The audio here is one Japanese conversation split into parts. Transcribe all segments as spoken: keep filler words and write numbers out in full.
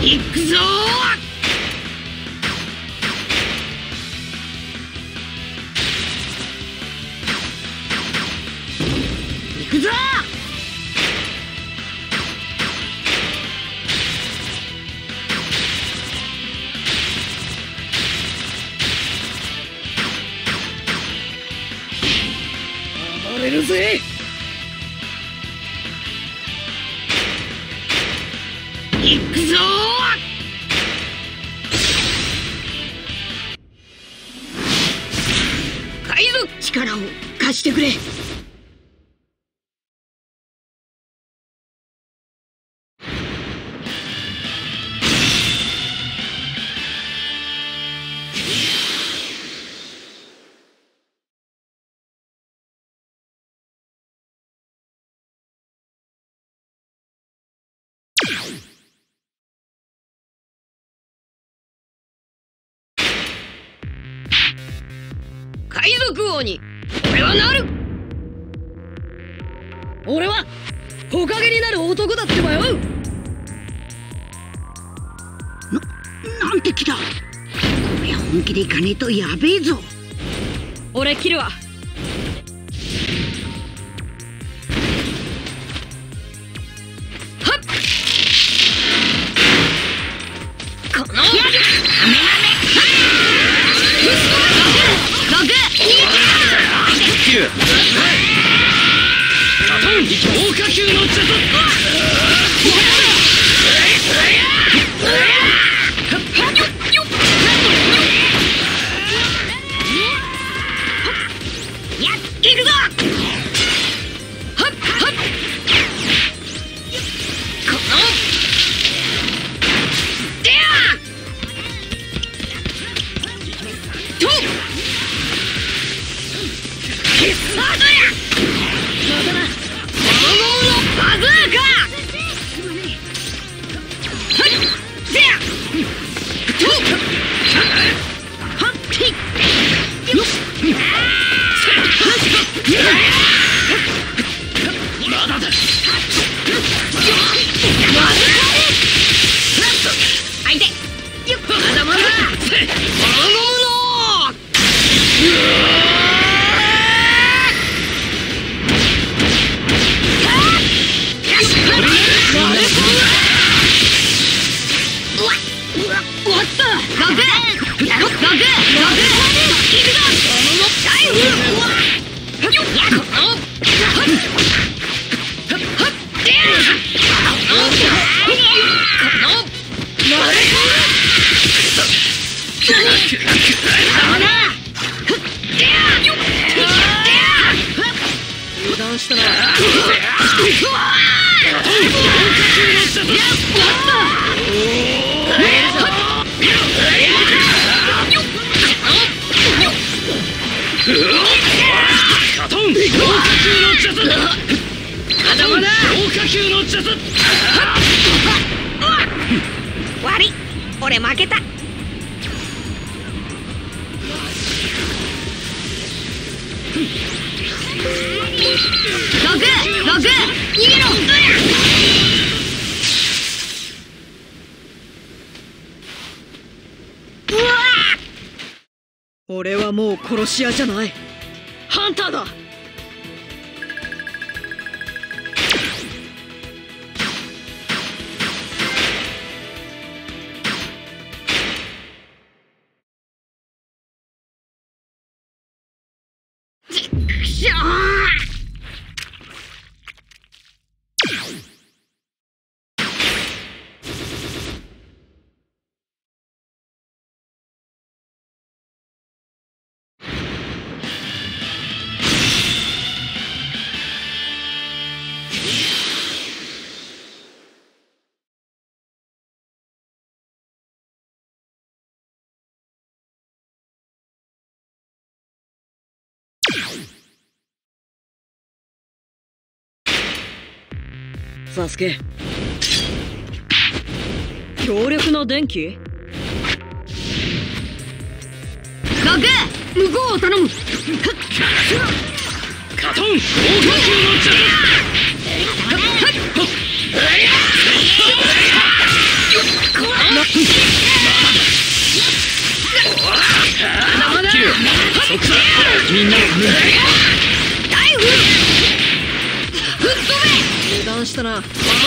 行くぞー。行くぞー。暴れるぜ。行くぞー。海賊、力を貸してくれ。海賊王に俺はなる。俺は木陰になる男だってばよ。な、なんて気だ。こりゃ本気でいかねえとやべえぞ。俺切るわ。はっこのやる強化球の術。やっいくぞ。はっはっこのでやと必殺や。またな。バズーカ。はいせやとはっひよしまだだ。相手よっまだまだ頼むの。油断したな。悪い、俺負けた。ログログ逃げろ。うわ俺はもう殺し屋じゃない、ハンターだ。しょサスケ、強力な電気。ガク、向こうを頼む。カトン、豪華球の術。このみんなを抜いて油断したな。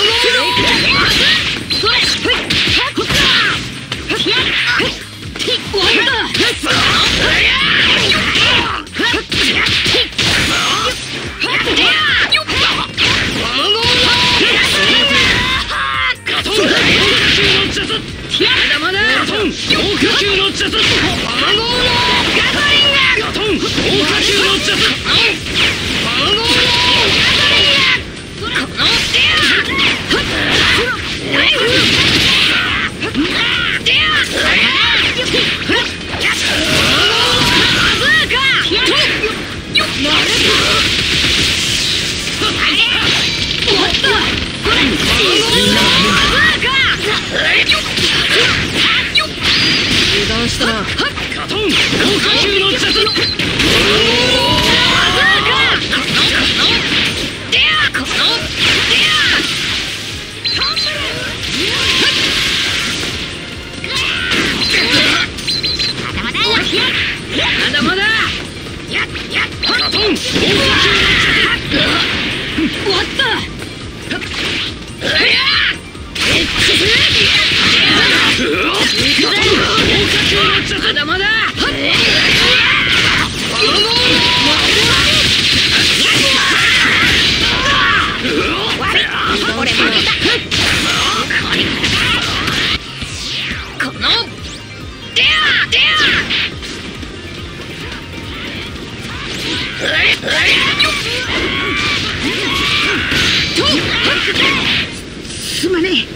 すまねえ。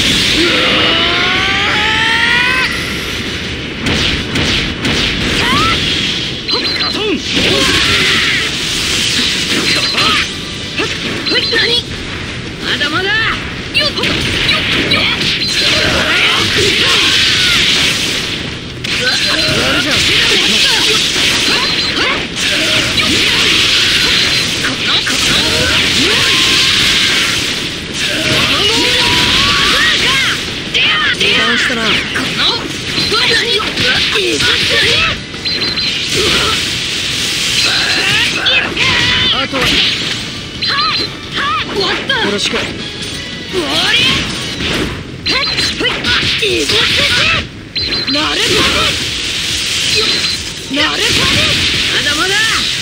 まだまだ。よっよっよっ。したな。あとはよろしく。なるほど。なるほど。まだまだ。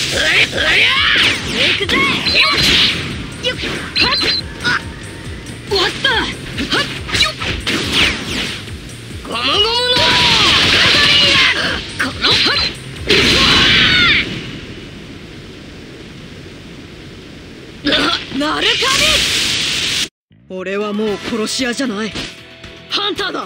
行くぜ。よっ。終わった。ゴムゴムのこのなるかび。俺はもう殺し屋じゃない、ハンターだ。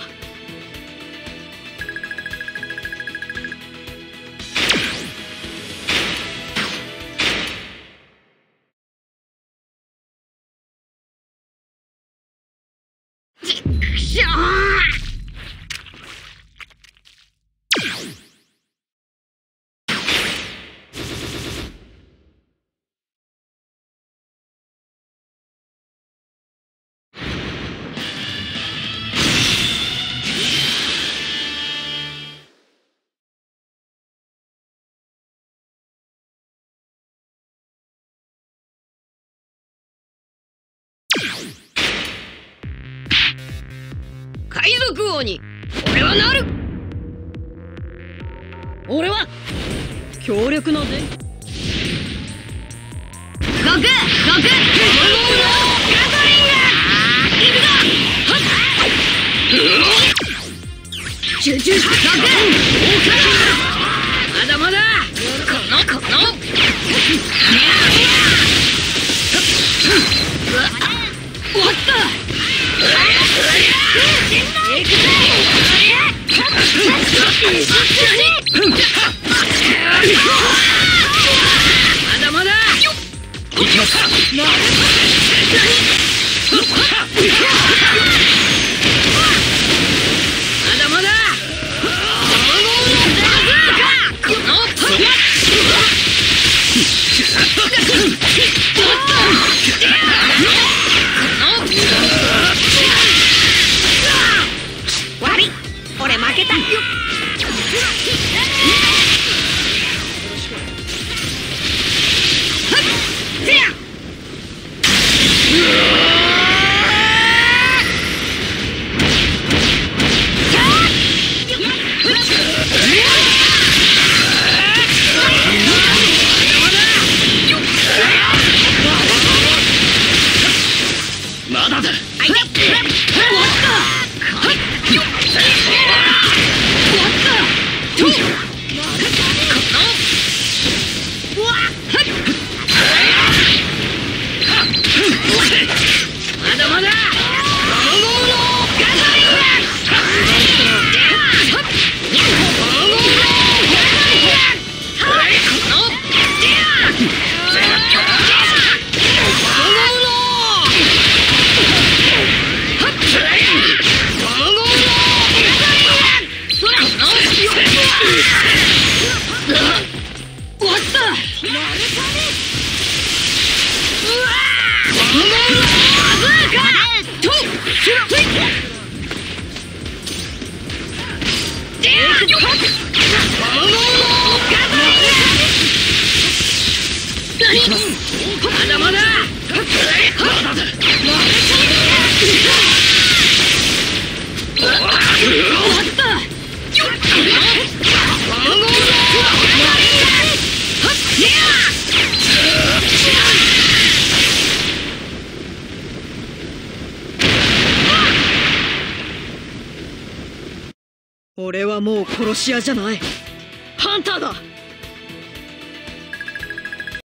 しゃー。海賊王に俺はなる。俺は強力な伝。ゴクゴクゴクゴムゴムのガトリング。行くぞ。集中してゴク。まだまだ。このこの終わった。まだまだ。行きます。まだまだ。わまだまだ。俺はもう殺し屋じゃない。ハンターだ。